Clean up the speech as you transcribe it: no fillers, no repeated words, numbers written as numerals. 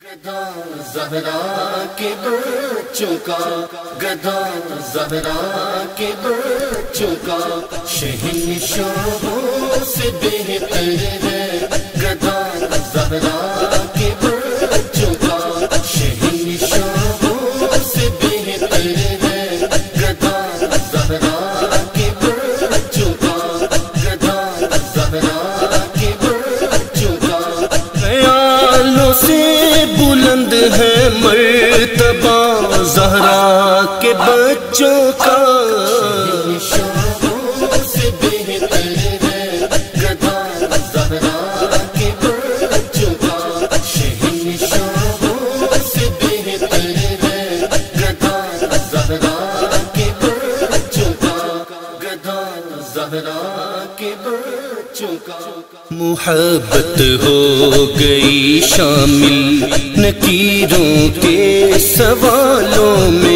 گدا زہرا کے بچوں کا، گدا زہرا کے بچوں کا شہنشاہوں سے بہتر ہے، گدا زہرا کے بچوں کا شہنشاہوں سے بہتر ہے، گدا زہرا کے بچوں کا، گدا زہرا کے بچوں کا خیالوں سے بلند ہے مرتبہ زہرا کے بچوں کا، شہنشاہوں سے بہتر ہے، گدا زہرا کے بچوں کا شہنشاہوں سے بہتر ہے، گدا زہرا کے بچوں کا، گدا زہرا کے بچوں کا محبت ہو گئی شامل نکیروں کے سوالوں میں،